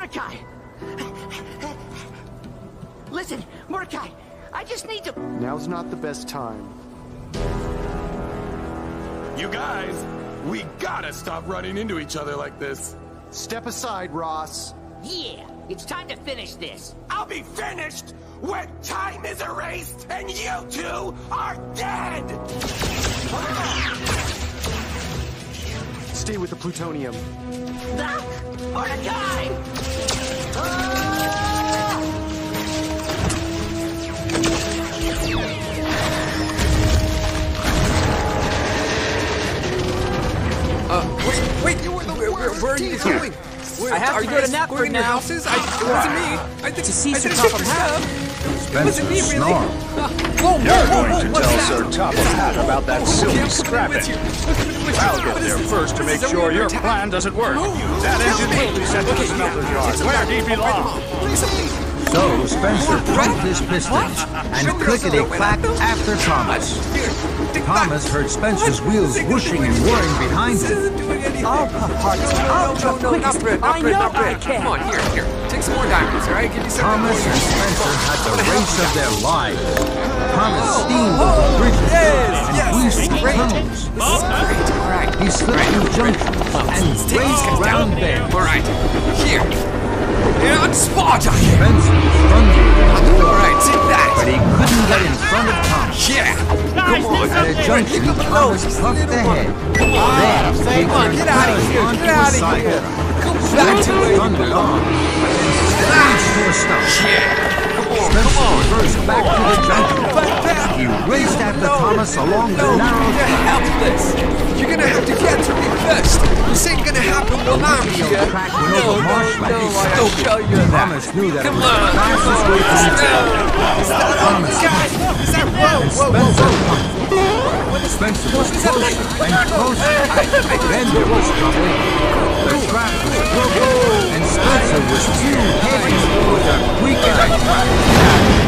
Mordecai! Listen, Mordecai, I just need to... Now's not the best time. You guys, we gotta stop running into each other like this. Step aside, Ross. Yeah, it's time to finish this. I'll be finished when time is erased and you two are dead! Stay with the plutonium. Mordecai! Wait, where are you going? I have to go to Napford now. Houses? It wasn't me. I think To see Sir Super Topham. It wasn't me, really. Whoa, You're going to what's tell that? Sir Topham about that silly I'm scrapping. with you. I'll get there first to make sure your plan doesn't work. That engine will be sent to the smelter's yard, where he belongs. So Spencer pumped his pistons and clickety-clack after Thomas. Thomas heard Spencer's wheels whooshing and whirring behind him. I'll pop hearts. I'll drop quickest. I know I can. Come on, here. Take some more diamonds, all right? Give me some Thomas more. and Spencer had the race of their lives. Thomas steamed over bridges and greased tunnels. All right. He slipped through junctions and raced around bends. All right. Here. And Sparta. Spencer thundered in the war, All right, take that. but he couldn't get in front of Thomas. Yeah. Come on. At a junction, Thomas puffed ahead. Then, Come on, get out of here. onto Get a out of here. sidewalk. Come back to it. Thundered on, but then staged to a stop. Yeah. Spencer reversed back to the junction. He raced after Thomas along the narrow You're track. helpless. You're gonna have to get to me first. This ain't gonna happen while I'm here. Track went over marshland. I'll show you that. Thomas knew that it Come was the on. fastest way to the town. Thomas and Spencer pumped. Spencer was closer and closer. Then there was trouble. The track was broken, and Spencer was too heavy for the weekend track.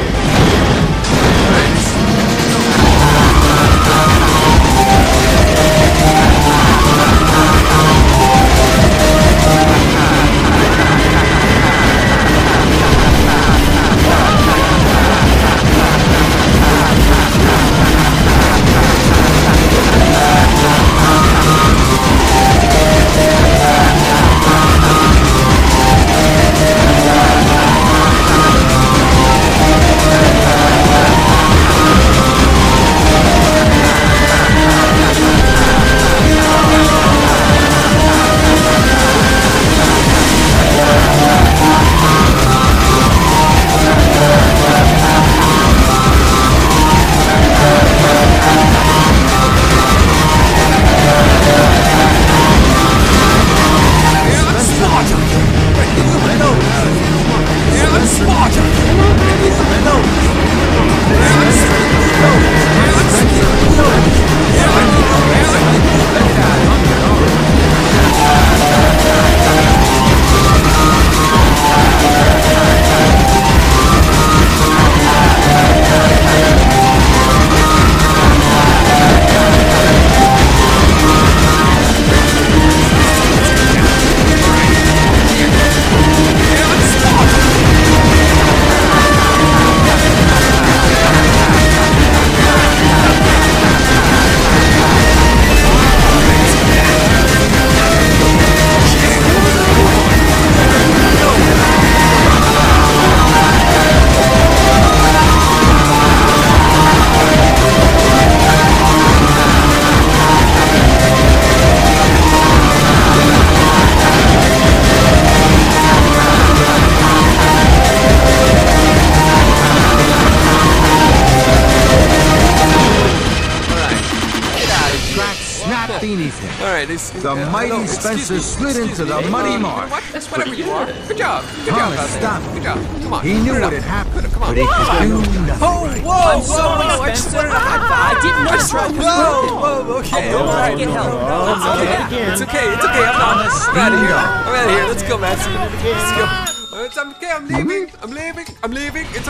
The mighty Spencer slid into the muddy marsh. That's whatever you are. Good job. Good job. Thomas stopped. Good job. Come on. He knew what had happened, Come on. but he could do nothing. Whoa, Spencer. I didn't know the rope was broken. Whoa, okay. I'll go back and get help. It's okay. I'm out of here. Let's go, Massey. Let's go. It's okay. I'm leaving. It's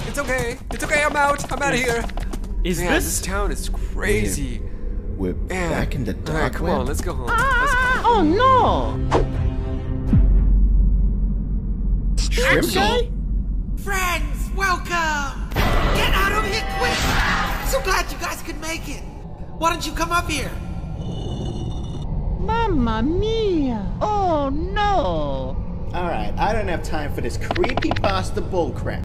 okay. I'm out of here. This town is crazy. We're back in the dark. All right, come on. Let's go home. Oh no! Shrimp guy? Friends, welcome! Get out of here quick! So glad you guys could make it. Why don't you come up here? Mamma mia! Oh no! Alright, I don't have time for this creepypasta bullcrap.